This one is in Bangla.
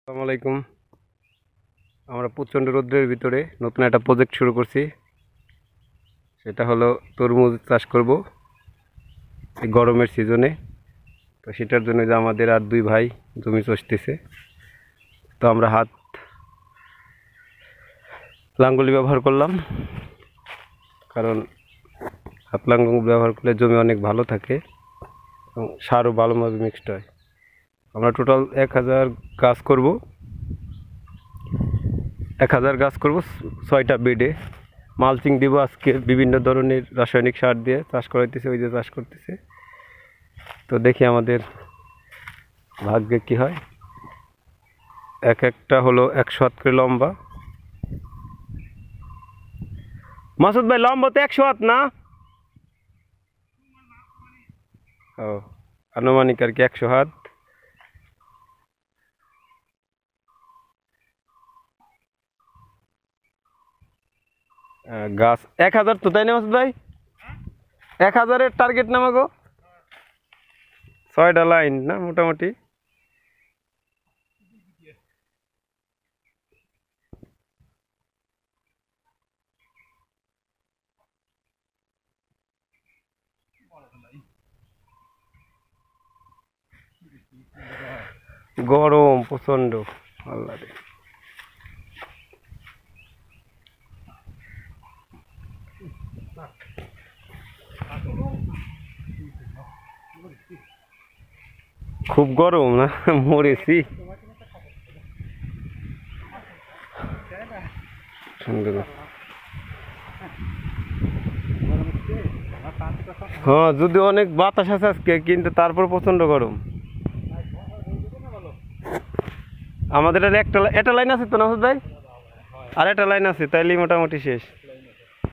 আসসালামু আলাইকুম। আমরা প্রচণ্ড রৌদ্রের ভিতরে নতুন একটা প্রজেক্ট শুরু করছি। সেটা হলো তরমুজ চাষ করব এই গরমের সিজনে। তো সেটার জন্য যে আমাদের আর দুই ভাই জমি চষতেছে। তো আমরা হাত লাঙ্গলি ব্যবহার করলাম, কারণ হাত লাঙ্গল ব্যবহার করলে জমি অনেক ভালো থাকে এবং সারও ভালোভাবে মিক্সড হয়। আমরা টোটাল 1000 গাছ করব। 1000 গাছ করব 6টা বেডে। মালচিং দিব আজকে, বিভিন্ন ধরনের রাসায়নিক সার দিয়ে চাষ করাইতেছে, ওই যে চাষ করতেছে। তো দেখি আমাদের ভাগ্যে কি হয়। একটা হলো 100 হাত করে লম্বা। মাসুদ ভাই, লম্বা তো 100 হাত না? ও, আনুমানিক আর কি 100 হাত। গাছ 1000 তো, তাই না মাসুদ ভাই? 1000-এর টার্গেট নামা গো। 6টা লাইন না মোটামুটি। গরম প্রচন্ড, আল্লাহ রে। খুব গরম না, মরেছি। সুন্দর। হ্যাঁ, যদি অনেক বাতাস আছে আজকে, কিন্তু তারপর প্রচন্ড গরম। আমাদের আর একটা লাইন আছে তো না ভাই? আর একটা লাইন আছে, তাইলে মোটামুটি শেষ।